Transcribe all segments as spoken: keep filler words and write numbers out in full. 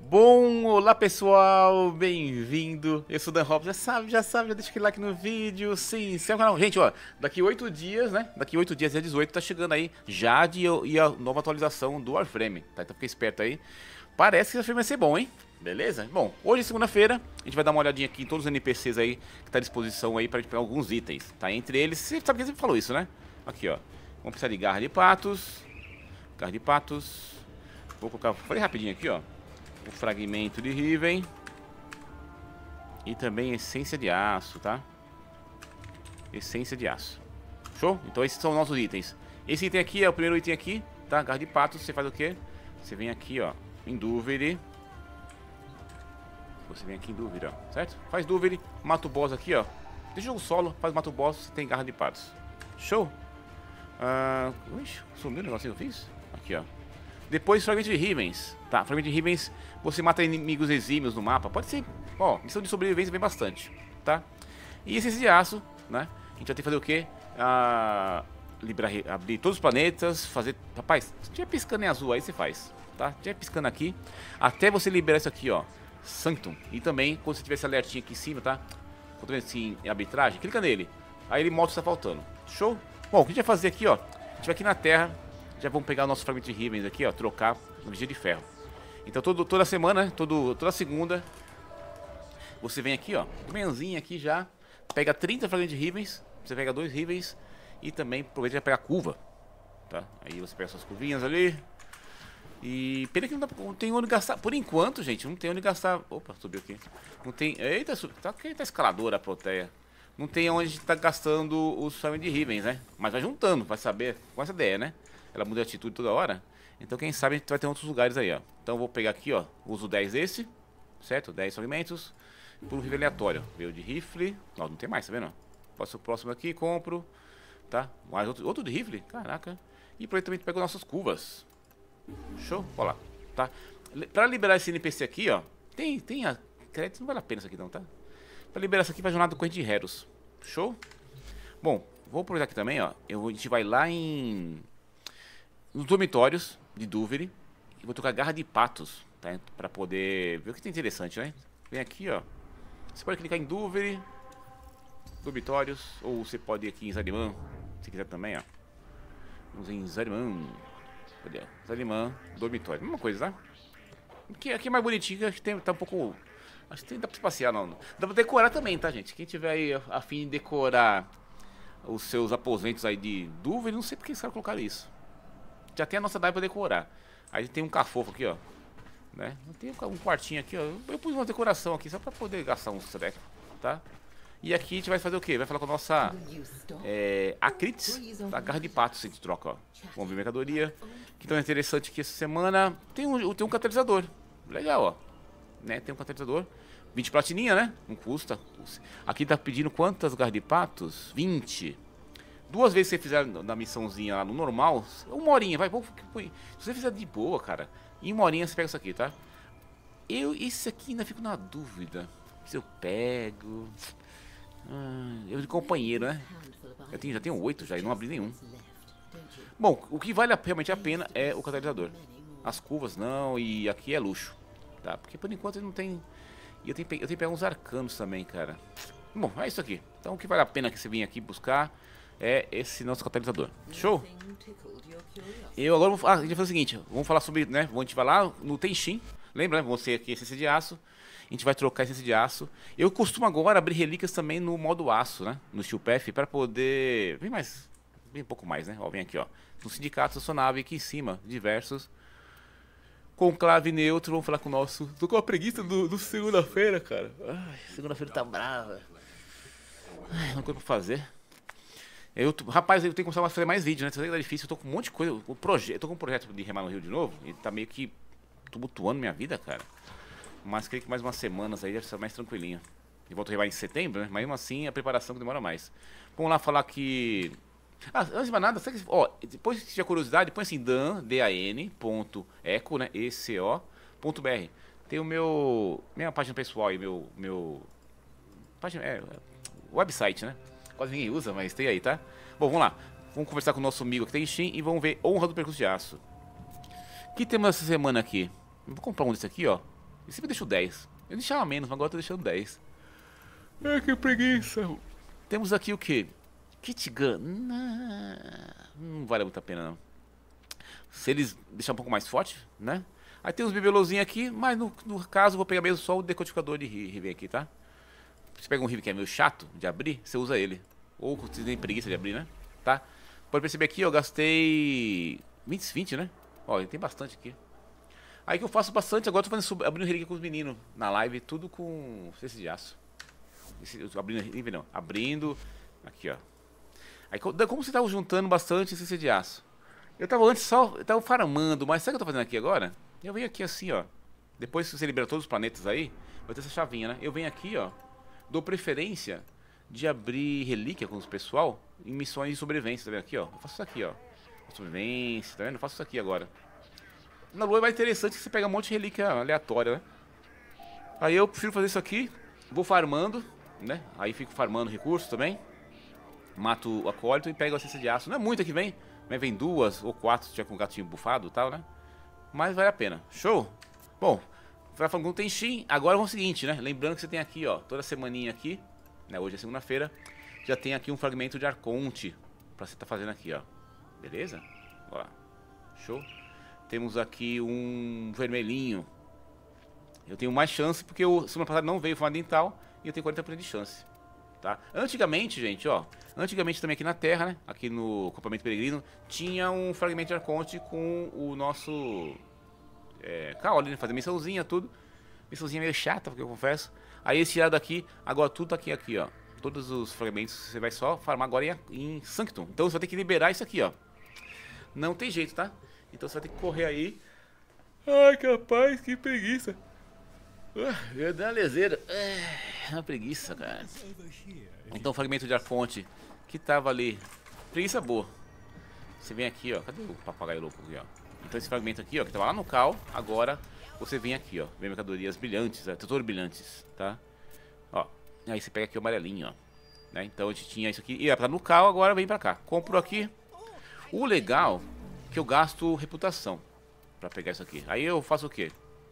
Bom, olá pessoal, bem-vindo. Eu sou o Dan Hobbs, já sabe, já sabe, já deixa aquele like no vídeo, sim, se é o canal. Gente, ó, daqui oito dias, né? Daqui oito dias, dia dezoito, tá chegando aí já de, e a nova atualização do Warframe, tá? Então fica esperto aí. Parece que o Warframe vai ser bom, hein? Beleza? Bom, hoje segunda-feira, a gente vai dar uma olhadinha aqui em todos os N P Cs aí que tá à disposição aí pra gente pegar alguns itens, tá? Entre eles, você sabe que sempre falou isso, né? Aqui, ó, vamos precisar de garra de patos, garra de patos, vou colocar, falei rapidinho aqui, ó. O fragmento de Riven e também essência de aço, tá? Essência de aço. Show? Então esses são nossos itens. Esse item aqui é o primeiro item aqui, tá? Garra de patos, você faz o quê? Você vem aqui, ó, em Duviri. Você vem aqui em Duviri, ó, certo? Faz Duviri, mata o boss aqui, ó. Deixa o jogo solo, faz mata o boss, você tem garra de patos. Show? Ah, ixi, sumiu o negocinho que eu fiz? Aqui, ó. Depois, fragmento de Rivens, tá? Fragmento de Rivens, você mata inimigos exímios no mapa. Pode ser, ó, missão de sobrevivência vem bastante, tá? E essência de aço, né? A gente vai ter que fazer o quê? Ah, liberar, abrir todos os planetas, fazer... Rapaz, se tiver piscando em azul aí, você faz, tá? Se tiver piscando aqui, até você liberar isso aqui, ó, Sanctum. E também, quando você tiver esse alertinho aqui em cima, tá? Quando vendo assim, em arbitragem, clica nele. Aí ele mostra o que está faltando. Show? Bom, o que a gente vai fazer aqui, ó? A gente vai aqui na Terra. Já vamos pegar o nosso fragmento de Rivens aqui, ó, trocar no Vigia de Ferro. Então todo, toda semana, todo, toda segunda, você vem aqui, ó, de manhãzinha aqui já, pega trinta fragmentos de Rivens, você pega dois Rivens e também aproveita e vai pegar a curva, tá? Aí você pega suas curvinhas ali. E pena que não, dá, não tem onde gastar, por enquanto, gente, não tem onde gastar. Opa, subiu aqui. Não tem, eita, subiu, tá, tá escaladora a proteia. Não tem onde tá gastando os fragmentos de Rivens, né? Mas vai juntando, vai saber, com essa ideia, né? Ela muda de atitude toda hora. Então quem sabe a gente vai ter outros lugares aí, ó. Então eu vou pegar aqui, ó. Uso dez desse. Certo? dez fragmentos. Por um rifle aleatório. Veio de rifle. Não, não tem mais, tá vendo? Passo o próximo aqui, compro. Tá? Mais outro, outro de rifle. Caraca. E por aí também pego nossas curvas. Show? Olha lá. Tá? Pra liberar esse N P C aqui, ó. Tem, tem a... Crédito não vale a pena isso aqui não, tá? Pra liberar isso aqui vai jornada do corrente de Heros. Show? Bom, vou aproveitar aqui também, ó. Eu, a gente vai lá em... nos dormitórios de Duviri. E vou tocar garra de patos, tá? Pra poder ver o que tem interessante, né? Vem aqui, ó. Você pode clicar em Duviri, dormitórios. Ou você pode ir aqui em Zariman, se quiser também, ó. Vamos em Zariman. Cadê? Zariman, dormitório. Mesma coisa, tá? Aqui, aqui é mais bonitinho, acho que tem, tá um pouco... Acho que tem, dá pra se passear, não. Dá pra decorar também, tá, gente? Quem tiver aí a fim de decorar os seus aposentos aí de Duviri, não sei porque os caras colocaram isso. Já tem a nossa D A I pra decorar. Aí tem um cafofo aqui, ó. Né? Tem um quartinho aqui, ó. Eu pus uma decoração aqui só pra poder gastar uns trecos, tá? E aqui a gente vai fazer o quê? Vai falar com a nossa é, Acrites, da garra de patos, a gente troca, ó. Vamos ver mercadoria. Que tão interessante que essa semana tem um, tem um catalisador. Legal, ó. Né? Tem um catalisador. vinte platininha, né? Não custa. Aqui tá pedindo quantas garras de patos? vinte. Duas vezes que você fizer na missãozinha lá no normal, uma horinha, vai, se você fizer de boa, cara, em uma horinha você pega isso aqui, tá? Eu, esse aqui ainda fico na dúvida, se eu pego, ah, eu de companheiro, né? Eu tenho, já tenho oito já e não abri nenhum. Bom, o que vale realmente a pena é o catalisador. As curvas não, e aqui é luxo, tá? Porque por enquanto ele não tem, e eu tenho, eu tenho que pegar uns arcanos também, cara. Bom, é isso aqui, então o que vale a pena que você venha aqui buscar é esse nosso catalisador. Show? Eu agora vou, ah, a gente vai fazer o seguinte, vamos falar sobre, né, a gente vai lá no Tenshin, lembra, né, você aqui, essência de aço, a gente vai trocar essência de aço. Eu costumo agora abrir relíquias também no modo aço, né, no Steel Path, para poder, vem mais, vem um pouco mais, né, ó, vem aqui, ó, no sindicato, sua nave aqui em cima, diversos, conclave neutro, vamos falar com o nosso, tô com a preguiça do, do segunda-feira, cara, ai, segunda-feira tá brava, ai, não tem coisa pra fazer. Eu, rapaz, eu tenho que começar a fazer mais vídeos, né? Isso é difícil, eu tô com um monte de coisa. O projeto, eu tô com um projeto de remar no Rio de novo. E tá meio que tumultuando minha vida, cara. Mas creio que mais umas semanas aí deve ser mais tranquilinho. E volto a remar em setembro, né? Mas mesmo assim a preparação que demora mais. Vamos lá falar que. Ah, antes de mais nada, sabe que... ó, depois se tiver curiosidade, põe assim dan, D A N, ponto, eco, né? E C O, ponto B R. Tem o meu. Minha página pessoal e meu. meu página, é, website, né? Quase ninguém usa, mas tem aí, tá? Bom, vamos lá. Vamos conversar com o nosso amigo que tem Steam e vamos ver Honra do Percurso de Aço. O que temos essa semana aqui? Vou comprar um desse aqui, ó. Eu sempre deixo dez. Eu deixava menos, mas agora eu tô deixando dez. Ai, que preguiça. Temos aqui o que? Kit Gun. Não, não vale muito a pena, não. Se eles deixarem um pouco mais forte, né? Aí tem uns bibelozinhos aqui, mas no, no caso eu vou pegar mesmo só o decodificador de Riven aqui, tá? Você pega um Riven que é meio chato de abrir, você usa ele. Ou você tem preguiça de abrir, né? Tá? Pode perceber aqui, eu gastei vinte, vinte, né? Ó, tem bastante aqui. Aí que eu faço bastante, agora eu tô fazendo, abrindo relíquia com os meninos na live, tudo com cesta de aço. Esse, abrindo relíquia não, abrindo, aqui ó. Aí como você tava juntando bastante cesta de aço? Eu tava antes só, eu tava farmando, mas sabe o que eu tô fazendo aqui agora? Eu venho aqui assim ó, depois que você libera todos os planetas aí, vai ter essa chavinha, né? Eu venho aqui ó, dou preferência de abrir relíquia com o pessoal em missões de sobrevivência, tá vendo aqui ó? Eu faço isso aqui ó, sobrevivência, tá vendo? Eu faço isso aqui agora. Na lua é mais interessante que você pega um monte de relíquia aleatória, né? Aí eu prefiro fazer isso aqui, vou farmando, né? Aí fico farmando recursos também. Mato o acólito e pego a cesta de aço. Não é muita que vem, mas vem duas ou quatro se tiver com o gatinho bufado e tal, né? Mas vale a pena. Show? Bom, vai falando com o Tenshin. Agora vamos ao seguinte, né? Lembrando que você tem aqui, ó, toda semaninha aqui, né? Hoje é segunda-feira. Já tem aqui um fragmento de Arconte pra você tá fazendo aqui, ó. Beleza? Ó lá. Show? Temos aqui um vermelhinho. Eu tenho mais chance porque o semana passada não veio forma dental e eu tenho quarenta por cento de chance, tá? Antigamente, gente, ó, antigamente também aqui na Terra, né, aqui no acampamento peregrino, tinha um fragmento de Arconte com o nosso é, Kaoli, né, fazer missãozinha, tudo. Missãozinha meio chata, porque eu confesso. Aí esse tirado daqui, agora tudo tá aqui, aqui, ó. Todos os fragmentos você vai só farmar agora em, em Sanctum. Então você vai ter que liberar isso aqui, ó. Não tem jeito, tá? Então você vai ter que correr aí. Ai, capaz, que preguiça. Uh, eu dei uma leseira. É uma preguiça, cara. Então o fragmento de Arconte que tava ali. Preguiça boa. Você vem aqui, ó. Cadê o papagaio louco aqui, ó? Então esse fragmento aqui, ó, que tava lá no cal. Agora você vem aqui, ó. Vem mercadorias brilhantes, é, tesouro brilhantes, tá? Ó. Aí você pega aqui o amarelinho, ó. Né? Então a gente tinha isso aqui. E é pra no cal, agora vem pra cá. Compro aqui. O legal que eu gasto reputação pra pegar isso aqui. Aí eu faço o quê?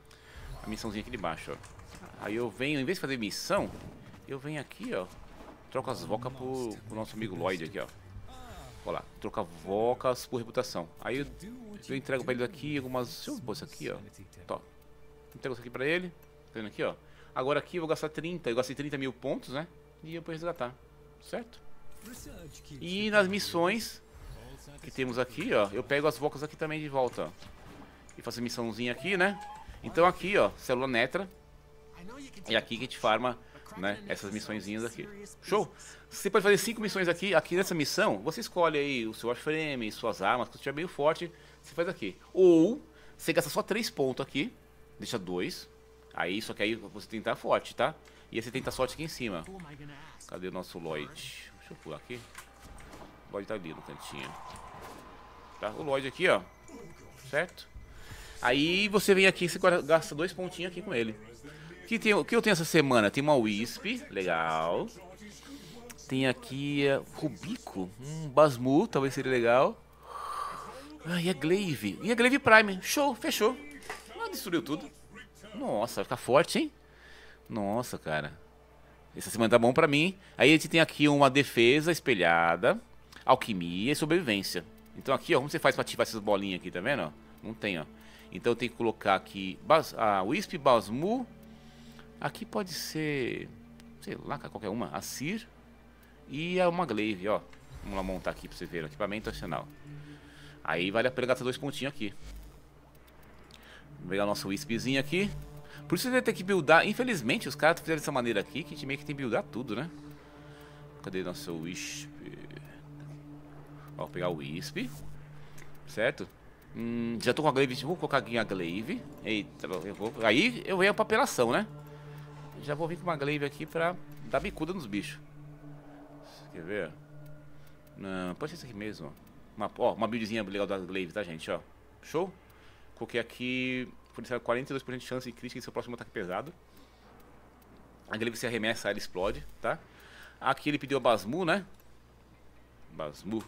A missãozinha aqui de baixo, ó. Aí eu venho, em vez de fazer missão, eu venho aqui, ó. Troco as vocas pro, pro nosso amigo Lloyd aqui, ó. Olha lá, troca vocas por reputação. Aí eu, eu entrego pra ele aqui algumas... Deixa eu pôr isso aqui, ó. Tó. Entrego isso aqui pra ele. Tá vendo aqui, ó. Agora aqui eu vou gastar trinta. Eu gastei trinta mil pontos, né? E eu vou resgatar. Certo? E nas missões que temos aqui, ó, eu pego as vocas aqui também de volta, ó. E faço a missãozinha aqui, né? Então aqui, ó, célula Netra. É aqui que a gente farma, né, essas missõezinhas aqui. Show? Você pode fazer cinco missões aqui. Aqui nessa missão, você escolhe aí o seu Warframe, suas armas. Se você estiver meio forte, você faz aqui. Ou, você gasta só três pontos aqui. Deixa dois. Aí, só que aí você tem que estar forte, tá? E aí você tenta sorte aqui em cima. Cadê o nosso Lloyd? Deixa eu pular aqui. O Lloyd tá ali no cantinho. Tá? O Lloyd aqui, ó. Certo? Aí você vem aqui e você gasta dois pontinhos aqui com ele. O que, tem, o que eu tenho essa semana? Tem uma Wisp, legal. Tem aqui uh, Rubico, um Basmu, talvez seria legal. Ah, e a Glaive. E a Glaive Prime. Show, fechou. Ah, destruiu tudo. Nossa, vai ficar forte, hein? Nossa, cara. Essa semana tá bom pra mim. Aí a gente tem aqui uma defesa espelhada, alquimia e sobrevivência. Então aqui, ó, como você faz pra ativar essas bolinhas aqui, tá vendo? Ó? Não tem, ó. Então eu tenho que colocar aqui a Wisp, Basmu. Aqui pode ser, sei lá, qualquer uma. A Cir e uma Glaive, ó. Vamos lá montar aqui pra você ver. Equipamento arsenal. Aí vale a pena gastar dois pontinhos aqui. Vou pegar a nossa Wispzinha aqui. Por isso você vai ter que buildar. Infelizmente os caras fizeram dessa maneira aqui, que a gente meio que tem que buildar tudo, né? Cadê nosso Wisp? Ó, vou pegar o Wisp. Certo? Hum, já tô com a Glaive. Vou colocar aqui a Glaive. Eita, eu vou. Aí eu venho pra apelação, né? Já vou vir com uma Glaive aqui pra dar bicuda nos bichos. Quer ver? Não, pode ser isso aqui mesmo. Uma, ó, uma buildzinha legal da Glaive, tá, gente? Ó. Show? Coloquei aqui. Fornecer quarenta e dois por cento de chance de crítica em seu próximo ataque pesado. A Glaive se arremessa, ela explode, tá? Aqui ele pediu a Basmu, né? Basmu.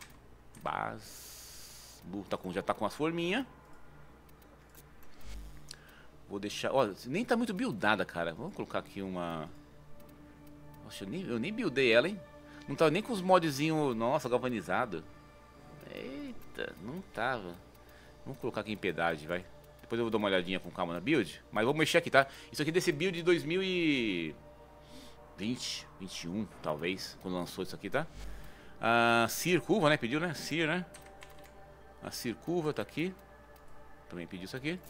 Basmu. Tá com, já tá com as forminhas. Vou deixar... Ó, nem tá muito buildada, cara. Vamos colocar aqui uma... Nossa, eu nem, eu nem buildei ela, hein? Não tava nem com os modzinhos... Nossa, galvanizado. Eita, não tava. Vamos colocar aqui em piedade, vai. Depois eu vou dar uma olhadinha com calma na build. Mas vou mexer aqui, tá? Isso aqui é desse build de dois mil e vinte, vinte e um, talvez. Quando lançou isso aqui, tá? A Sear Curva, né? Pediu, né? Sear, né? A Sear Curva tá aqui. Também pediu isso aqui.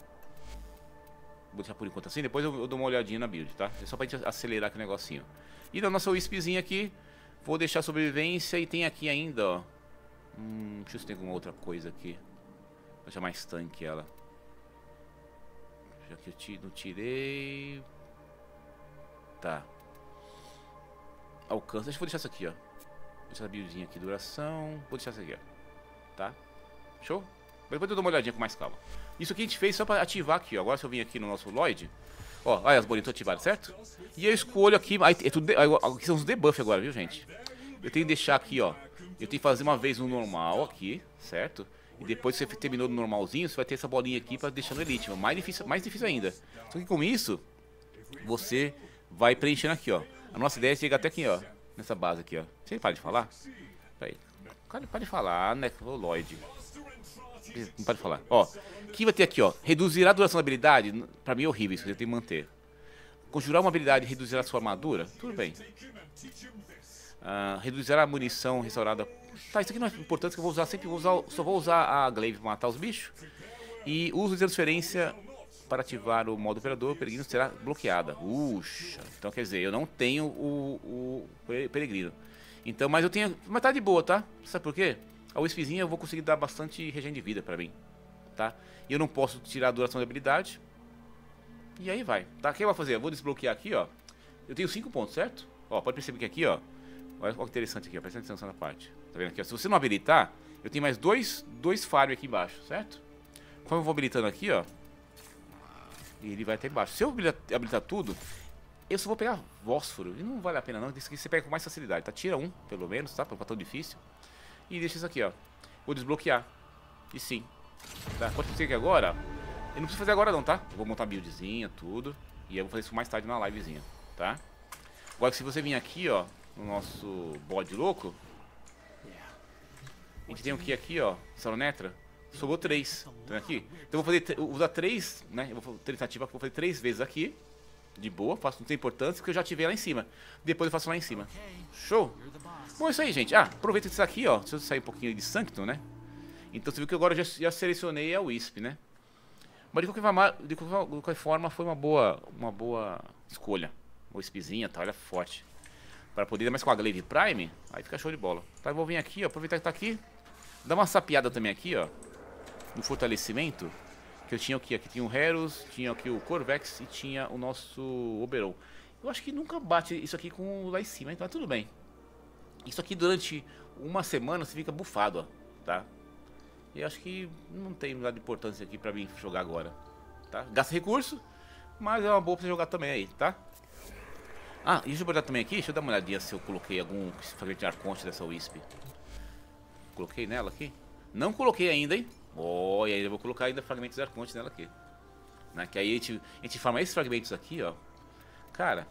Vou deixar por enquanto assim. Depois eu, eu dou uma olhadinha na build, tá? É só pra gente acelerar aqui o negocinho. E da nossa wispzinha aqui, vou deixar sobrevivência. E tem aqui ainda, ó. Hum, deixa eu ver se tem alguma outra coisa aqui. Vou deixar mais tanque ela. Já que eu ti- não tirei. Tá. Alcance. Deixa eu deixar isso aqui, ó. Vou deixar essa buildzinha aqui, duração. Vou deixar isso aqui, ó. Tá? Show? Depois eu dou uma olhadinha com mais calma. Isso aqui a gente fez só pra ativar aqui, ó. Agora se eu vim aqui no nosso Lloyd, ó, olha as bolinhas ativadas, certo? E eu escolho aqui, aí é tudo de, aí, aqui são os debuff agora, viu, gente? Eu tenho que deixar aqui, ó. Eu tenho que fazer uma vez no normal aqui, certo? E depois que você terminou no normalzinho, você vai ter essa bolinha aqui pra deixar no Elite. Mais difícil, mais difícil ainda. Só que com isso, você vai preenchendo aqui, ó. A nossa ideia é chegar até aqui, ó. Nessa base aqui, ó. Você para de falar? Peraí. Cara, para de falar, né? O Lloyd. Não pode falar. Ó, o que vai ter aqui, ó? Reduzirá a duração da habilidade. Pra mim é horrível isso, você tem que manter. Conjurar uma habilidade e reduzirá a sua armadura? Tudo bem. Uh, reduzirá a munição restaurada. Tá, isso aqui não é importante, que eu vou usar sempre. Vou usar, só vou usar a glaive para matar os bichos. E uso de transferência para ativar o modo operador. O peregrino será bloqueada. Uxa. Então quer dizer, eu não tenho o, o peregrino. Então, mas eu tenho. Mas tá de boa, tá? Sabe por quê? A wispzinha eu vou conseguir dar bastante regen de vida pra mim, tá? E eu não posso tirar a duração da habilidade. E aí vai, tá? O que eu vou fazer? Eu vou desbloquear aqui, ó. Eu tenho cinco pontos, certo? Ó, pode perceber que aqui, ó. Olha que interessante aqui, ó. Presta atenção na parte. Tá vendo aqui, ó? Se você não habilitar, eu tenho mais dois, dois farm aqui embaixo, certo? Como eu vou habilitando aqui, ó. E ele vai até embaixo. Se eu habilitar, habilitar tudo, eu só vou pegar fósforo. E não vale a pena não. Isso aqui você pega com mais facilidade, tá? Tira um, pelo menos, tá? Pra não ficar tão difícil. E deixa isso aqui, ó. Vou desbloquear. E sim. Tá? Pode ser que agora. Eu não preciso fazer agora não, tá? Eu vou montar a buildzinha, tudo. E eu vou fazer isso mais tarde na livezinha, tá? Agora se você vir aqui, ó. No nosso bode louco. A gente tem o que aqui, ó. Salonetra. Sobrou três. Tá aqui? Então eu vou fazer. Eu vou usar três, né? Eu vou tentativa que eu vou fazer três vezes aqui. De boa, faço não tem importância, porque eu já ativei lá em cima. Depois eu faço lá em cima. Show? Bom, é isso aí, gente. Ah, aproveita isso aqui, ó. Deixa eu sair um pouquinho de Sanctum, né? Então você viu que agora eu já, já selecionei a Wisp, né? Mas de qualquer, forma, de qualquer forma, foi uma boa, uma boa escolha. Uma Wispzinha, tá? Olha, forte. Para poder, mais com a Glaive Prime, aí fica show de bola. Tá, eu vou vir aqui, ó. Aproveitar que tá aqui. Dar uma sapiada também aqui, ó. No fortalecimento. Que eu tinha aqui, aqui tinha o Herus, tinha aqui o Corvex e tinha o nosso Oberon. Eu acho que nunca bate isso aqui com o lá em cima, então tudo bem. Isso aqui durante uma semana você fica bufado, ó, tá? E eu acho que não tem nada de importância aqui pra mim jogar agora, tá? Gasta recurso, mas é uma boa pra você jogar também aí, tá? Ah, e deixa eu botar também aqui, deixa eu dar uma olhadinha se eu coloquei algum fragmento de arconte dessa Wisp. Coloquei nela aqui? Não coloquei ainda, hein? Oh, e aí eu vou colocar ainda fragmentos de arconte nela aqui, né? Que aí a gente, a gente farma esses fragmentos aqui, ó. Cara,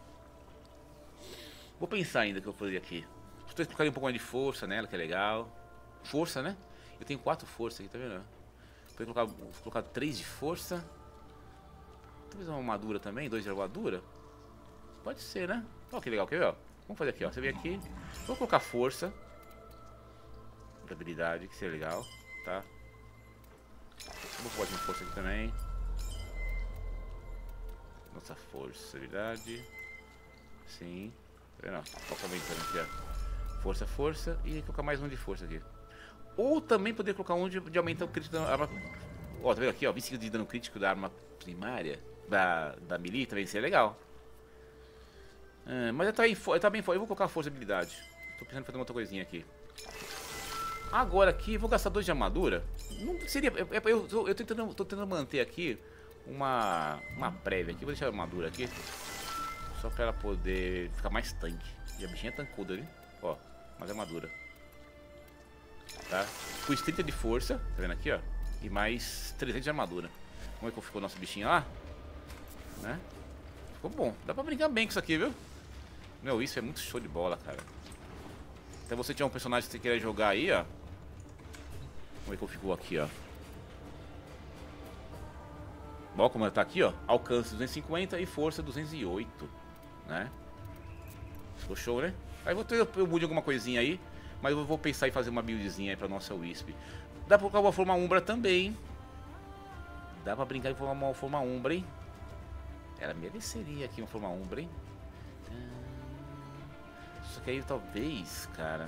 vou pensar ainda o que eu vou fazer aqui. Estou colocando um pouco mais de força nela, que é legal. Força, né? Eu tenho quatro forças aqui, tá vendo? Vou colocar, vou colocar três de força. Talvez uma armadura também, dois de armadura. Pode ser, né? Olha que legal, quer ver? Ó? Vamos fazer aqui, ó. Você vem aqui. Vou colocar força. Habilidade, que seria legal, tá? Vou colocar uma força aqui também. Nossa força, habilidade. Sim. Tá vendo? Ó, aumentando aqui, ó. Força, força. E colocar mais um de força aqui. Ou também poder colocar um de, de aumento crítico da arma. Ó, tá vendo aqui, ó? vinte e cinco de dano crítico da arma primária. Da, da melee também seria legal. É, mas tá bem, tá bem forte. Eu vou colocar força e habilidade. Tô pensando em fazer uma outra coisinha aqui. Agora aqui, vou gastar dois de armadura. Não seria. Eu, eu, eu, tô, eu tô, tentando, tô tentando manter aqui uma, uma prévia aqui. Vou deixar a armadura aqui. Só pra ela poder ficar mais tanque. E a bichinha é tancuda ali. Ó, mais armadura. Tá? Pus trinta de força, tá vendo aqui, ó? E mais trezentos de armadura. Como é que ficou o nosso bichinho lá? né? Ficou bom. Dá pra brincar bem com isso aqui, viu? Meu, isso é muito show de bola, cara. Até você tinha um personagem que você queria jogar aí, ó. Vamos ver como ficou aqui, ó. Bom, como tá aqui, ó. Alcance duzentos e cinquenta e força duzentos e oito, né? Ficou show, né? Aí vou ter, eu mude alguma coisinha aí. Mas eu vou pensar em fazer uma buildzinha aí pra nossa Wisp. Dá pra colocar uma forma Umbra também. Dá pra brincar em formar uma forma Umbra, hein? Ela mereceria aqui uma forma Umbra, hein? Só que aí talvez, cara...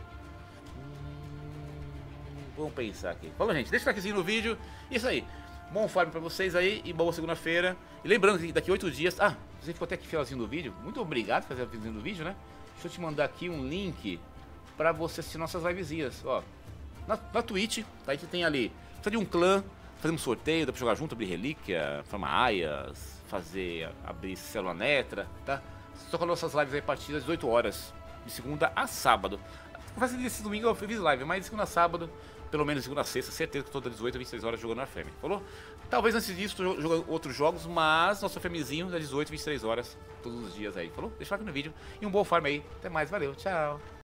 Hum, vamos pensar aqui. Falou, gente. Deixa o likezinho no vídeo. Isso aí. Bom farm pra vocês aí e boa segunda-feira. E lembrando que daqui a oito dias... Ah, você ficou até aqui finalzinho do vídeo. Muito obrigado por fazer o finalzinho do vídeo, né? Deixa eu te mandar aqui um link pra você assistir nossas livezinhas. Ó, na, na Twitch, tá? A gente tem ali... Precisa de um clã, fazer um sorteio, dá pra jogar junto, abrir relíquia, formar aias, fazer... abrir célula netra, tá? Só com nossas lives aí a partir das dezoito horas, de segunda a sábado. Confesso que esse domingo eu fiz live, mas de segunda a sábado, pelo menos de segunda a sexta, certeza que todas as dezoito a vinte e três horas jogando Warframe, falou? Talvez antes disso jogando outros jogos, mas nosso Warframezinho das dezoito a vinte e três horas, todos os dias aí, falou? Deixa o like no vídeo e um bom farm aí. Até mais, valeu, tchau!